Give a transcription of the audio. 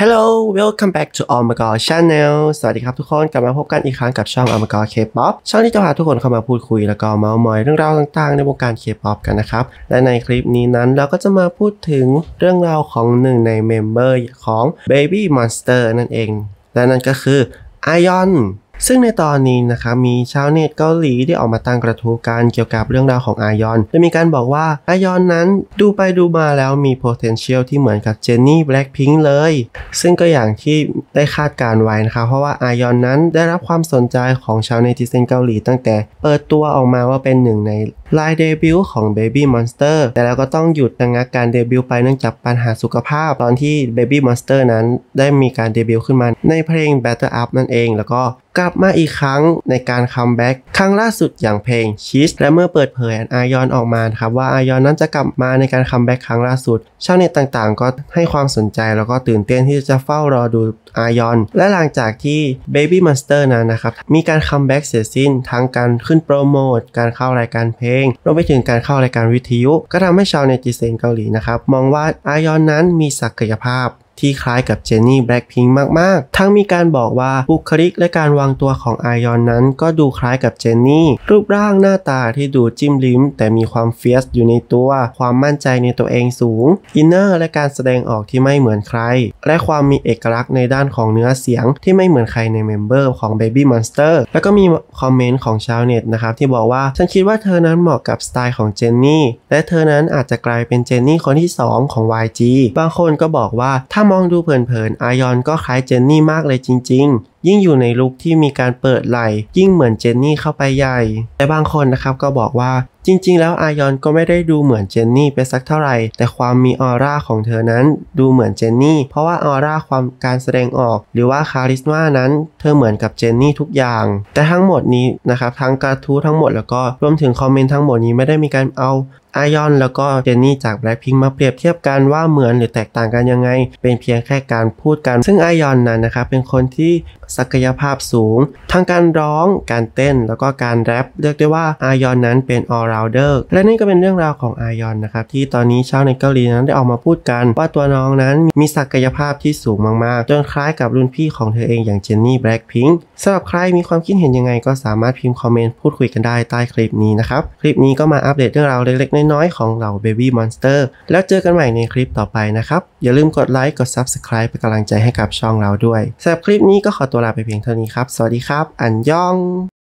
Hello welcome back to Omagor Channel สวัสดีครับทุกคนกลับมาพบกันอีกครั้งกับช่อง Omagor K-pop ช่องที่จะพาทุกคนเข้ามาพูดคุยแล้วก็เมาท์มอยเรื่องราวต่างๆในวงการ K-pop กันนะครับและในคลิปนี้นั้นเราก็จะมาพูดถึงเรื่องราวของหนึ่งในเมมเบอร์ของ Baby Monster นั่นเองและนั่นก็คืออายอนซึ่งในตอนนี้นะครับมีชาวเน็ตเกาหลีได้ออกมาตั้งกระทู้กันเกี่ยวกับเรื่องราวของอายอนโดยมีการบอกว่าอายอนนั้นดูไปดูมาแล้วมี potential ที่เหมือนกับเจนนี่ Blackpink เลยซึ่งก็อย่างที่ได้คาดการไว้นะครับเพราะว่าอายอนนั้นได้รับความสนใจของชาวเนติเซนเกาหลีตั้งแต่เปิดตัวออกมาว่าเป็นหนึ่งในไลน์เดบิวต์ของ Baby Monster แต่แล้วก็ต้องหยุดระงับการเดบิวต์ไปเนื่องจากปัญหาสุขภาพตอนที่ Baby Monster นั้นได้มีการเดบิวต์ขึ้นมาในเพลง Better Up นั่นเองแล้วก็กลับมาอีกครั้งในการคัมแบ็กครั้งล่าสุดอย่างเพลง Cheese และเมื่อเปิดเผยอายอนออกมาครับว่าอายอนนั้นจะกลับมาในการคัมแบ็กครั้งล่าสุดชาวเน็ตต่างๆก็ให้ความสนใจแล้วก็ตื่นเต้นที่จะเฝ้ารอดูอายอนและหลังจากที่ Baby Monster นั้นนะครับมีการคัมแบ็กเสร็จสิ้นทั้งการขึ้นโปรโมทการเข้ารายการเพลงรวมไปถึงการเข้ารายการวิทยุก็ทำให้ชาวเนติเซนเกาหลีนะครับมองว่าอายอนนั้นมีศักยภาพที่คล้ายกับเจนนี่ Blackpink มากๆทั้งมีการบอกว่าบุคลิกและการวางตัวของอายอนนั้นก็ดูคล้ายกับเจนนี่รูปร่างหน้าตาที่ดูจิ้มลิ้มแต่มีความเฟียสอยู่ในตัวความมั่นใจในตัวเองสูงอินเนอร์และการแสดงออกที่ไม่เหมือนใครและความมีเอกลักษณ์ในด้านของเนื้อเสียงที่ไม่เหมือนใครในเมมเบอร์ของ Baby Monster แล้วก็มีคอมเมนต์ของชาวเน็ตนะครับที่บอกว่าฉันคิดว่าเธอนั้นเหมาะกับสไตล์ของเจนนี่และเธอนั้นอาจจะกลายเป็นเจนนี่คนที่2ของ YG บางคนก็บอกว่าถ้ามองดูเผินๆอายอนก็คล้ายเจนนี่มากเลยจริงๆยิ่งอยู่ในลุคที่มีการเปิดไหล่ยิ่งเหมือนเจนนี่เข้าไปใหญ่แต่บางคนนะครับก็บอกว่าจริงๆแล้วอายอนก็ไม่ได้ดูเหมือนเจนนี่ไปสักเท่าไหร่แต่ความมีออร่าของเธอนั้นดูเหมือนเจนนี่เพราะว่าออร่าความการแสดงออกหรือว่าคาริสมานั้นเธอเหมือนกับเจนนี่ทุกอย่างแต่ทั้งหมดนี้นะครับทั้งกระทู้ทั้งหมดแล้วก็รวมถึงคอมเมนต์ทั้งหมดนี้ไม่ได้มีการเอาอายอนแล้วก็เจนนี่จาก Blackpink มาเปรียบเทียบกันว่าเหมือนหรือแตกต่างกันยังไงเป็นเพียงแค่การพูดกันซึ่งอายอนนั้นนะครับเป็นคนที่ศักยภาพสูงทั้งการร้องการเต้นแล้วก็การแรปเรียกได้ว่าอายอนนั้นเป็น all rounder และนี่ก็เป็นเรื่องราวของอายอนนะครับที่ตอนนี้ชาวในเกาหลีนั้นได้ออกมาพูดกันว่าตัวน้องนั้นมีศักยภาพที่สูงมากๆจนคล้ายกับรุ่นพี่ของเธอเองอย่างเจนนี่ Blackpink สำหรับใครมีความคิดเห็นยังไงก็สามารถพิมพ์คอมเมนต์พูดคุยกันได้ใต้คลิปนี้นะครับคลิปนี้ก็มาอัปเดตเรื่องราวเล็กๆน้อยๆของเหล่า Baby Monster แล้วเจอกันใหม่ในคลิปต่อไปนะครับอย่าลืมกดไลค์กด Subscribe เป็นกำลังใจให้กับช่องเราด้วยสำหรับคลิปนี้ก็ขอตัวลาไปเพียงเท่านี้ครับสวัสดีครับอันยอง